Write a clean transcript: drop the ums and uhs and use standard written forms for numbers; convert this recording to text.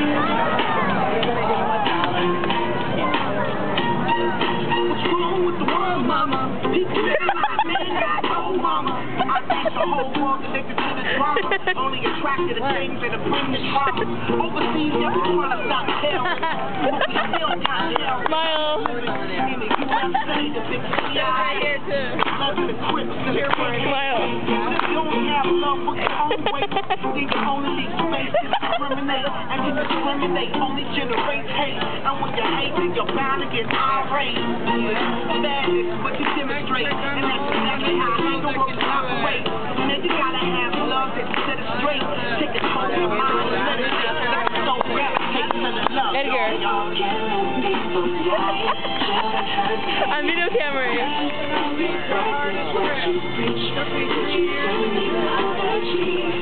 What's wrong with the world, mama? People say man, I told mama. I think the whole world addicted to this drama. Only attracted to things that bring this drama. Overseas, yeah, we trying to stop hell. But we still got hell. Smile. In the USA, the big Right here too. love the Crips, the Smile. If you don't have love for your own way, then you only need space to discriminate. And you discriminate only generates hate. And when you hate, then you're bound to get irate. Madness, but you demonstrate. And that's exactly how anger works and operate. And then you gotta have love that set it straight. Take control of your mind and let it out. Let the soul gravitate to the love. EDGAR. On video camera.